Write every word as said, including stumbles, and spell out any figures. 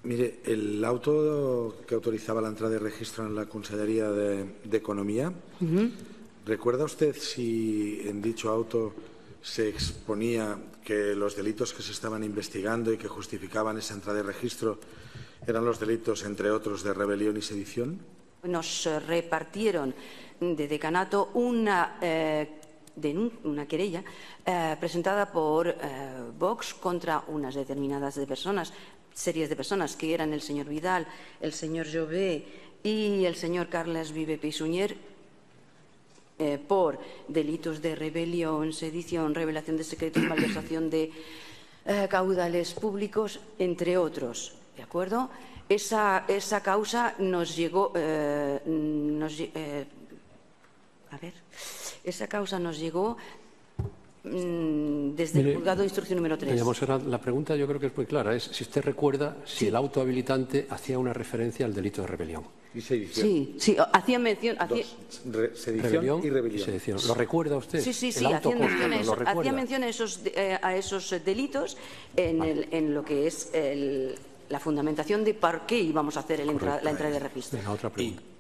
Mire, el auto que autorizaba la entrada de registro en la Consellería de, de Economía, uh-huh. ¿recuerda usted si en dicho auto se exponía que los delitos que se estaban investigando y que justificaban esa entrada de registro eran los delitos, entre otros, de rebelión y sedición? Nos repartieron de decanato una, eh, una querella eh, presentada por eh, Vox contra unas determinadas de personas, series de personas, que eran el señor Vidal, el señor Jové y el señor Carles Vive Pisuñer, eh, por delitos de rebelión, sedición, revelación de secretos, malversación de eh, caudales públicos, entre otros. ¿De acuerdo? Esa, esa causa nos llegó, eh, nos, eh, a ver, esa causa nos llegó mmm, desde Mire, el juzgado de instrucción número tres. Monserrat, la pregunta yo creo que es muy clara, es si usted recuerda si sí. el auto habilitante hacía una referencia al delito de rebelión. Y sedición. Sí, sí, hacía mención... Hacía... Re sedición rebelión y rebelión. Y sedición. ¿Lo recuerda usted? Sí, sí, sí, el hacía mención, ¿lo eso, hacía mención a, esos, eh, a esos delitos en, el, en lo que es el... la fundamentación de por qué íbamos a hacer el entra, la entrada de registro. Venga, otra pregunta.